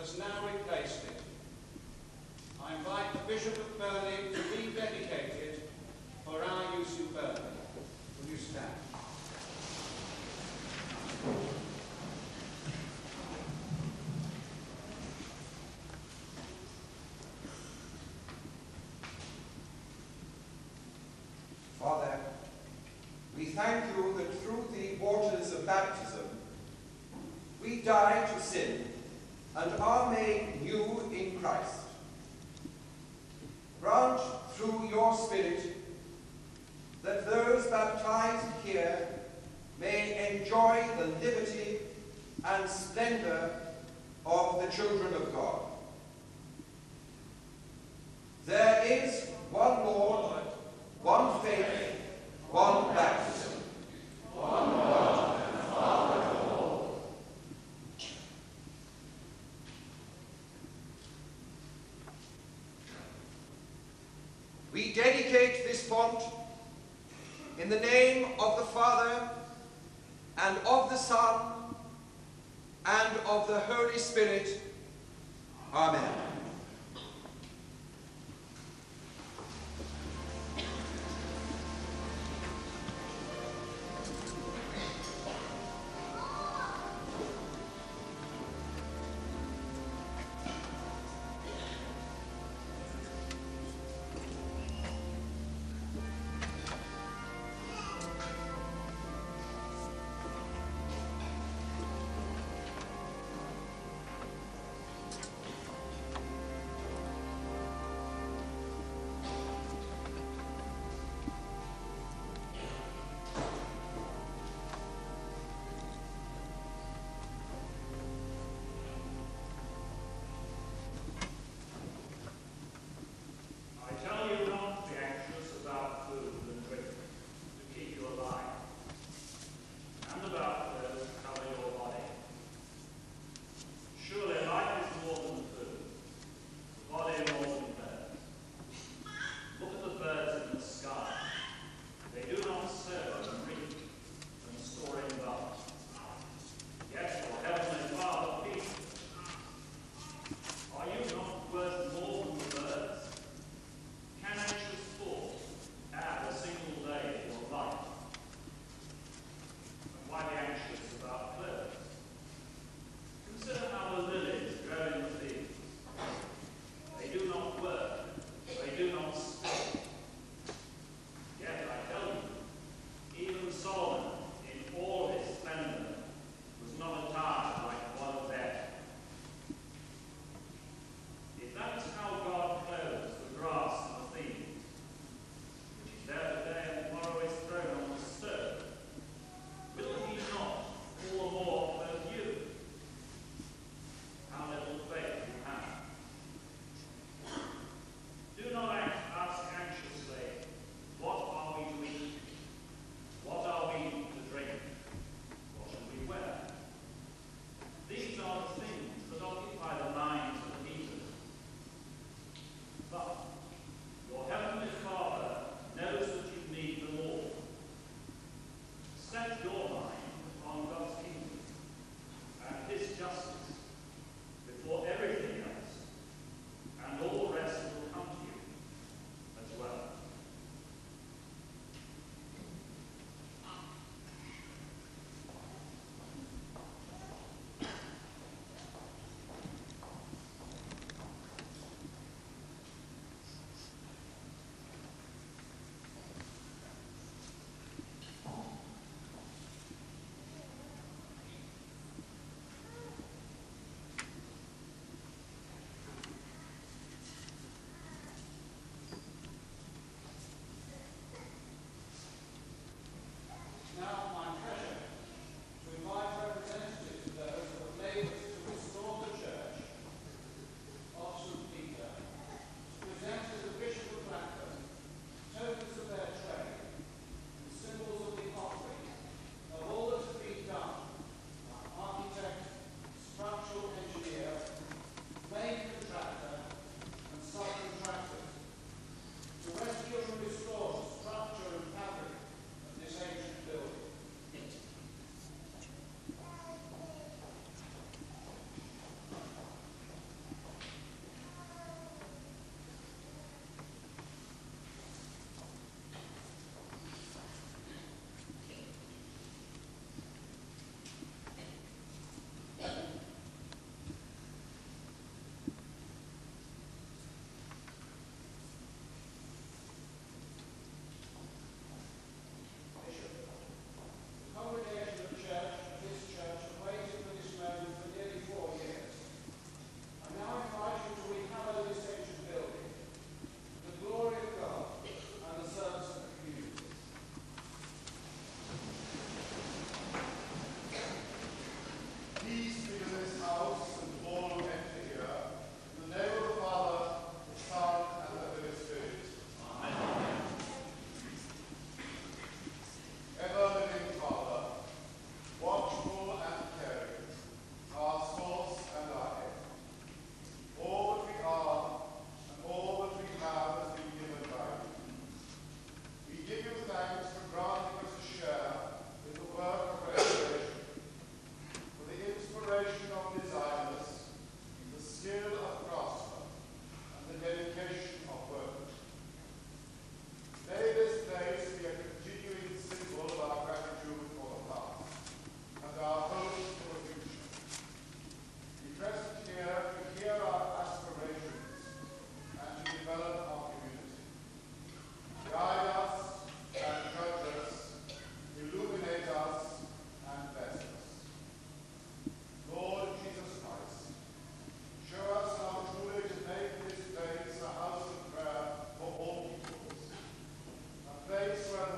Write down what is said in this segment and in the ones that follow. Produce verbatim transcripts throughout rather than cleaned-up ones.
has now replaced it. I invite the Bishop of Burnley to rededicate it for our use in Burnley. Will you stand? Father, we thank you that through the waters of baptism we die to sin and are made new in Christ. Grant through your Spirit that those baptized here may enjoy the liberty and splendor of the children of God. There is one Lord, one faith, one baptism, one God and Father of all. We dedicate this font in the name of the Father, and of the Son, and of the Holy Spirit. Amen.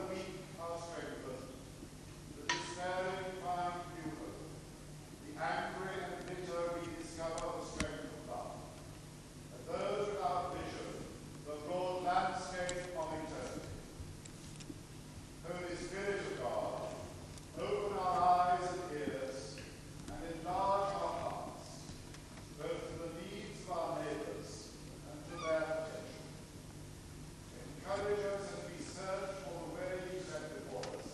weak are strengthened, the despairing find new hope, the angry and bitter rediscover the strength of love, and those without vision, the broad landscape of eternity. Holy Spirit of God, open our eyes and ears, and enlarge our hearts, both to the needs of our neighbours and to their protection. Encourage us as we search for the way you set before us,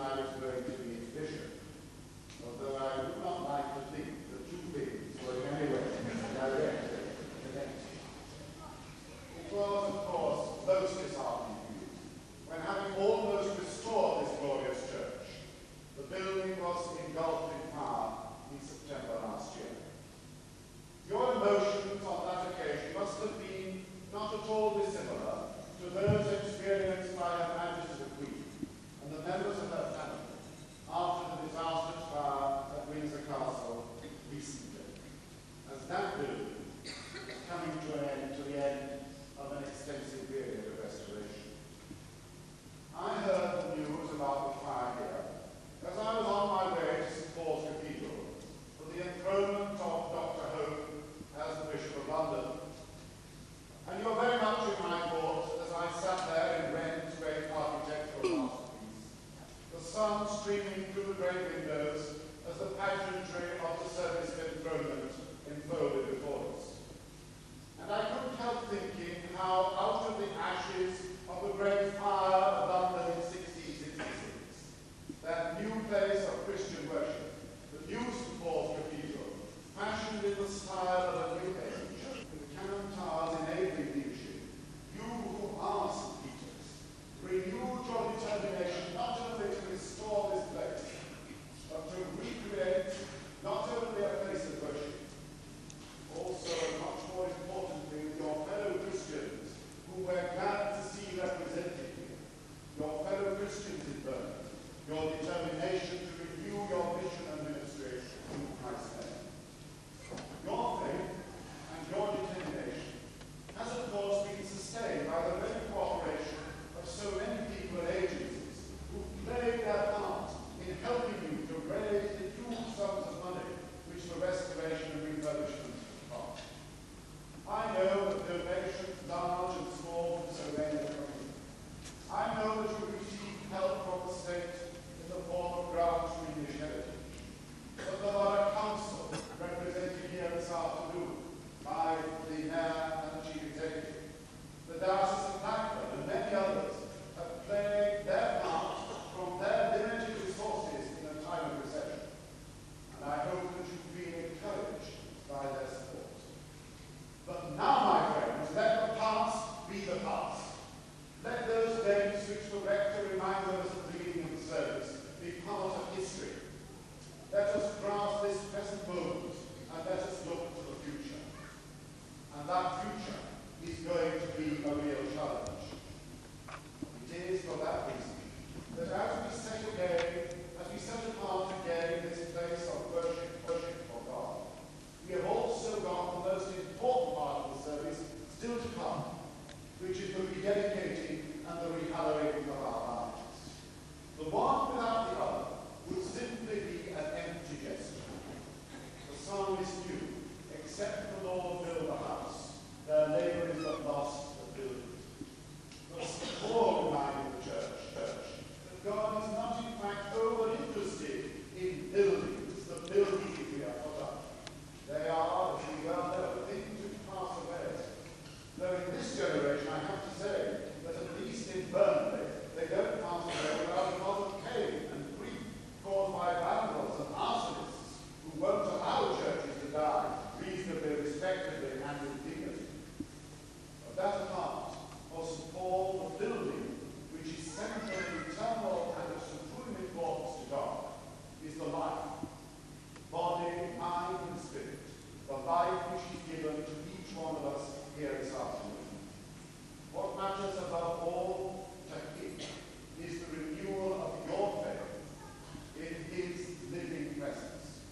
I was going to be bishop, although I would not like to think the two things were in any way directly connected. It was, of course, most disheartening news when, having almost restored this glorious church, the building was engulfed in fire in September last year. Your emotions on that occasion must have been not at all dissimilar to those experienced by Her Majesty the Queen and the members of her family after the disastrous fire at Windsor Castle recently, as that building is coming to an end, to the end of an extensive period of restoration. I heard the news about the fire here as I was on my way to Saint Paul's Cathedral for the enthronement of Doctor Hope as the Bishop of London. And you're very much in my thoughts as I sat there in Wren's great architectural masterpiece, the sun streaming through the great windows as the pageantry of the service of enthronement unfolded before us. And I couldn't help thinking how out of the ashes of the great fire of London in sixteen sixty-six, that new place of Christian worship, the new Saint Paul's Cathedral, fashioned in the style of a new age, with cannon towers enabling leadership, you who are Saint Peter's, renewed your determination not only to restore this place, but to recreate not only a place of worship, also, and much more importantly, with your fellow Christians who we're glad to see represented here, your fellow Christians in Burnley, your determination to renew your mission and ministry in Christ's name. Your faith and your determination has, of course, been sustained by the ready cooperation of so many people and agencies who played their part in helping you to raise the huge sums of money which the restoration and refurbishment cost. I know that donations, large and small, from so many are coming. I know that you receive help from the state in the form of grants for English heritage. But there are a council represented here this afternoon by the Mayor and the Chief Executive. The Diocese of Blackburn and many others have played their part from their limited resources in a time of recession. And I hope that you feel encouraged by their support. But now, my friends, let the past be the past. Let those days which the rector reminded us at the beginning of the service be part of history. Let us grasp this present moment and let us look to the future. And that future is going to be a real challenge. It is for that reason that as we set again, as we set apart again this place of worship, worship for God, we have also got the most important part of the service still to come, which is the rededicating and the rehallowing of our lives. The one without the other would simply be an empty gesture. The psalmist knew, except the Lord build the house, their labour is but lost that build it. But Saint Paul reminded the church, church that God is not in fact over interested in buildings, the buildings we are put up. They are, as we well know, things which pass away. Though in this generation, I have to say that at least in Burnley, they don't pass away without a lot of pain and grief caused by vandals and arsonists who won't allow churches to die reasonably, respectably, and with dignity. But that apart, for Saint Paul, the building, which is central and eternal and of supreme importance to God, is the life, body, mind, and spirit, the life which is given to each one of us here this afternoon. What matters above all to him is the renewal of your faith in his living presence.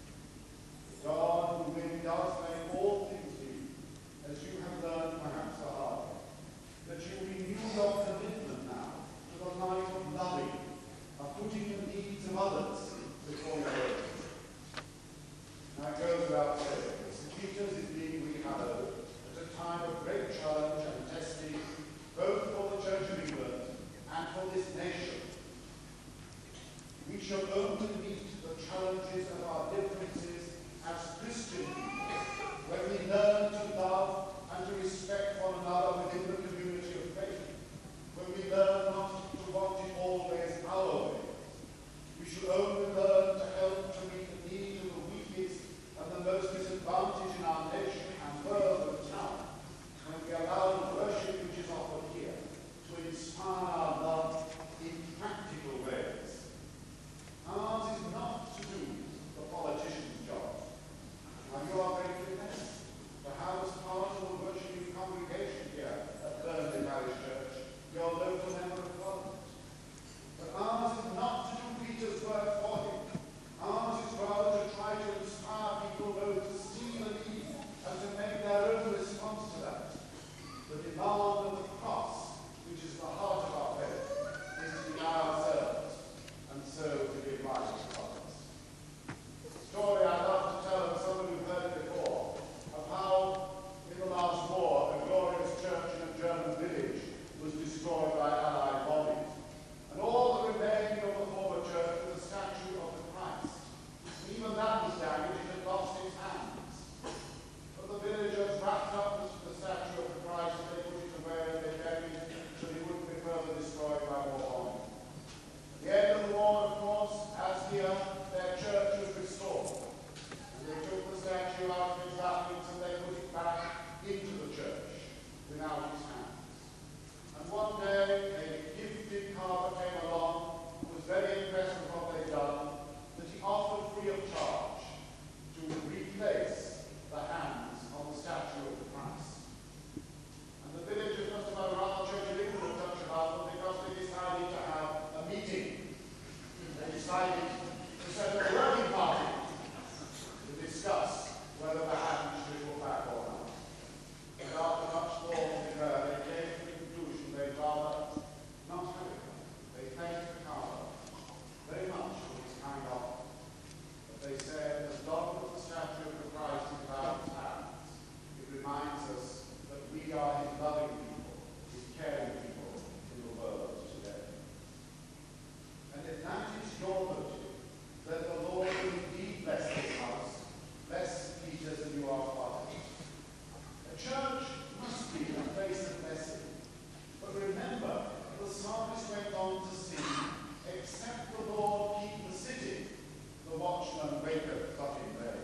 God, who really does make all things new, as you have learned perhaps the hard way, that you renew your commitment now to the life of loving, of putting the needs of others before your own. Now it goes without saying, Saint Peter's is being rehallowed at a time of great challenge and testing, both for the Church of England and for this nation. We shall only meet the challenges of our differences as Christian people when we learn to love and to respect one another within the community of faith, when we learn not to want it always our way, should only learn to help to meet the needs of the weakest and the most disadvantaged in our nation and world and town, when we allow the worship which is offered here to inspire our love in practical ways. Ours is not to do the politician's job. And you are greatly blessed to have as part of the worshiping congregation here at Burnley Parish Church your local member of Parliament. But ours is not to do Peter's work for him. Ours is rather to try to inspire people both to see the need and to make their own response to that. The demand of the cross, which is the heart of our faith, is to deny ourselves and so to give life to others. The story I love to tell, and some of you have heard it before, of how in the last war a glorious church in a German village was destroyed by Allied bodies. And all the remaining of the former church was a statue of the Christ. Even that was damaged, it had lost its hands. But the villagers wrapped up the statue of the Christ and they put it away and they buried it so it wouldn't be further destroyed by more bombing. At the end of the war, of course, as here, their church was restored. And they took the statue out of its wrappings and they put it back into the church without its hands. And one day, a gifted carver came along who was very impressed with what they'd done, that he offered free of charge to replace the hands on the statue of the Christ. And the villagers must have had a rather churchy little touch about them because they decided to have a meeting. They decided to set up a working party to discuss whether the hands should be put back or not. And after much thought and prayer, they came to the conclusion they'd rather not have it. They thanked the carver very much for his kind offer. But they said, as long as the statue of the Christ is without its hands, it reminds us that we are his loving people, his caring people in the world today. And if that is your motive, then the Lord will indeed bless this house, bless Peter's and you are fathers. A church must be a place of blessing. But remember, the psalmist went on to sing, except the Lord keep the city, the watchman waketh not in vain.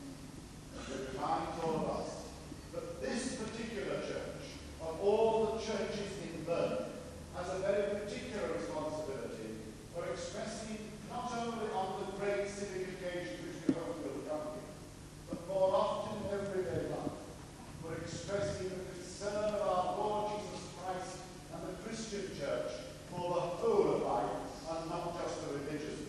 It reminds all of us that this particular church, of all the churches in Burnley, has a very particular responsibility for expressing not only on the great civic occasions which we hope will come here, but more often in everyday life, for expressing the concern of our Lord Jesus Christ and the Christian church for the whole of life and not just the religious.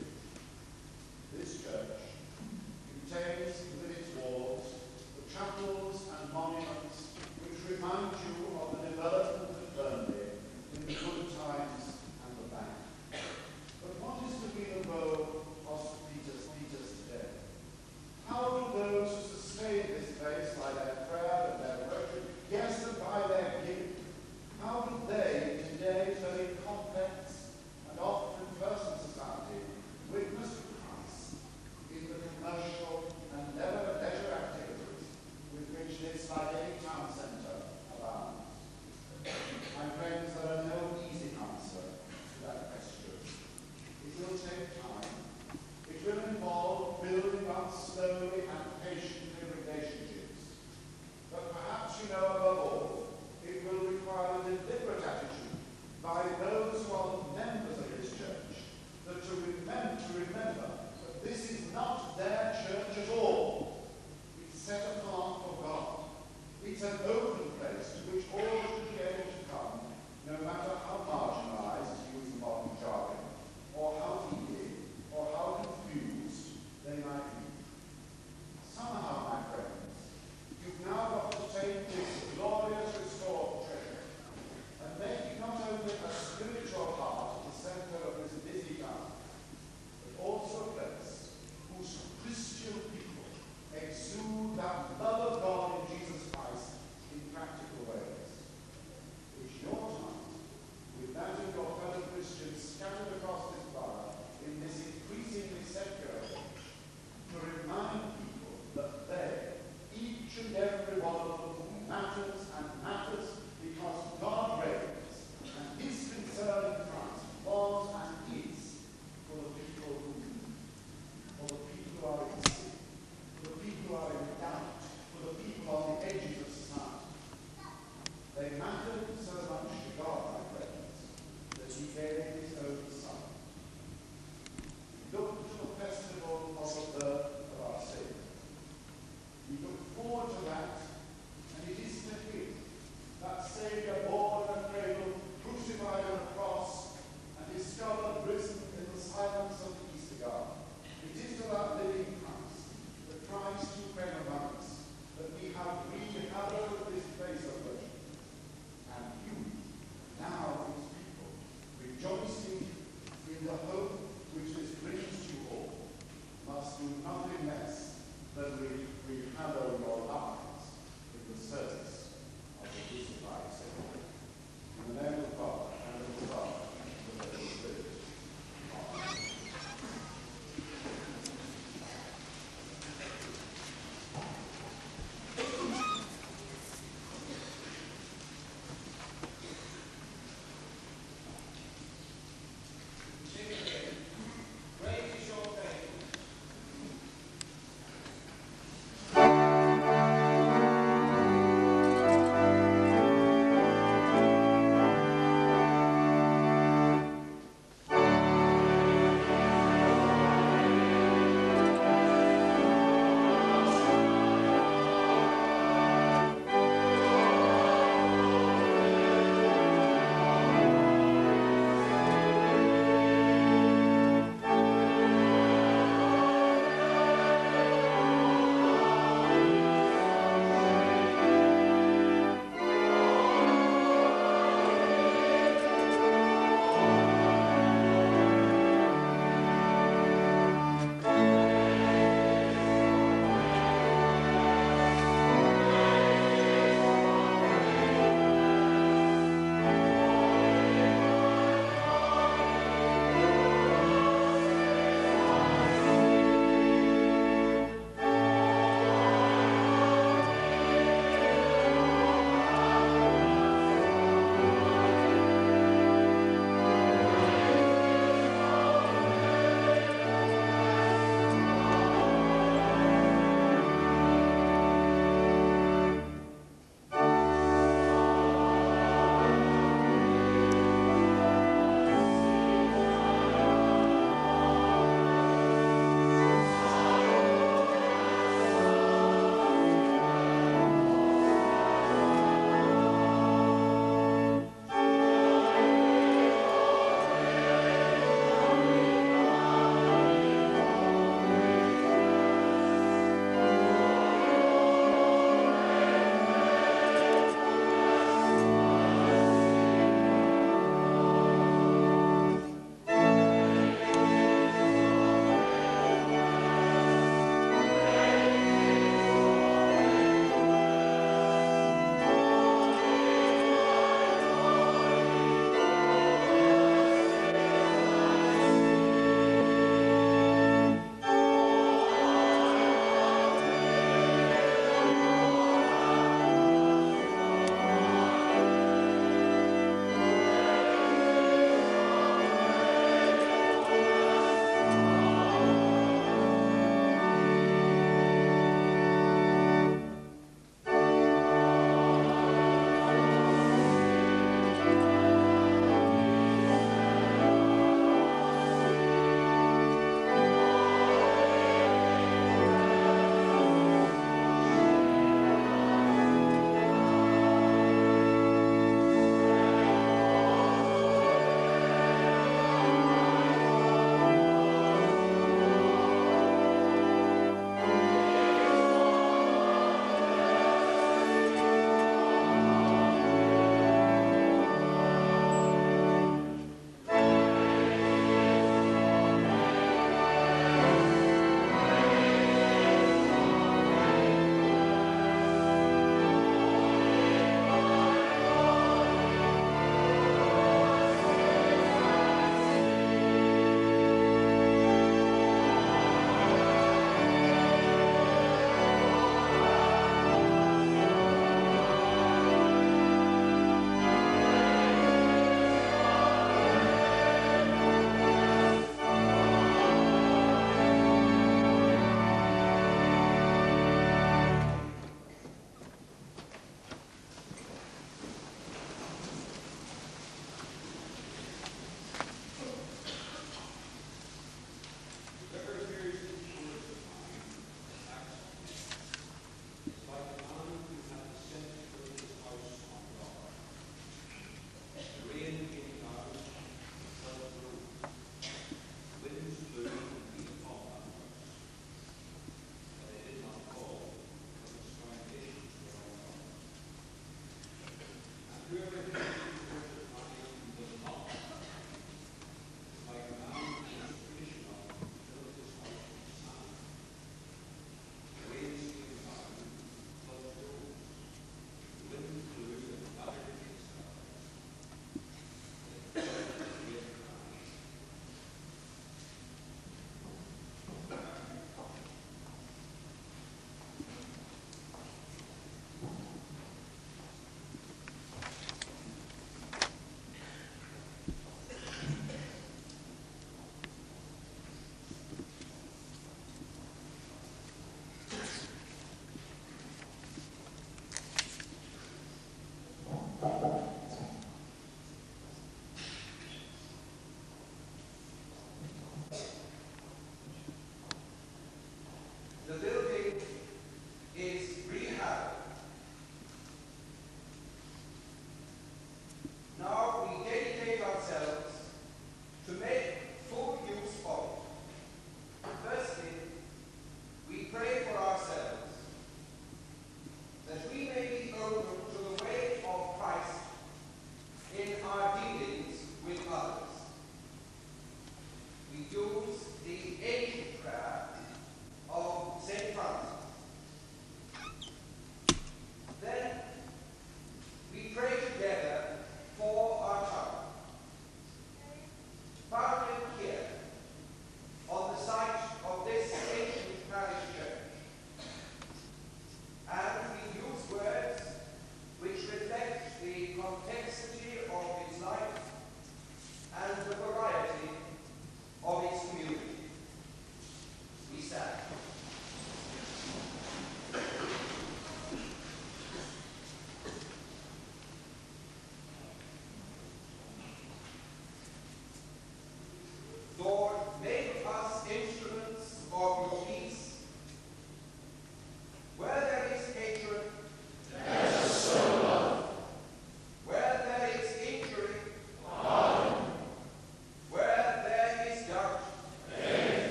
This church contains within its walls the chapels and monuments which remind you of the development of Burnley in the good times and the bad. But what is to be the role of Peter's, Peter's today? How do those who sustain this place by their prayer and their worship, yes, and by their giving, how do they, in today's very complex and often personal society, witness Christ in the commercial and never leisure activities with which this, like any town centre, abounds? My friends, there are no easy answer to that question. It will take time. It will involve building up slowly and patiently relationships. But perhaps you know above all, it will require a deliberate attitude by those who are members of this church, that to remember, to remember that this is not their church at all. It's set apart for God. It's an open place to which all should be able to come, no matter how marginalized, to use the modern jargon, or how needy, or how confused they might be. Somehow, my friends, you've now got to take this glorious restored treasure and make it not only a spiritual heart at the center of this busy town, but also a place whose Christian people exude that love of God in Jesus Christ in practical ways. It's your time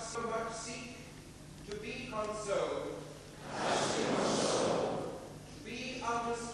so much seek to be consoled, to be understood,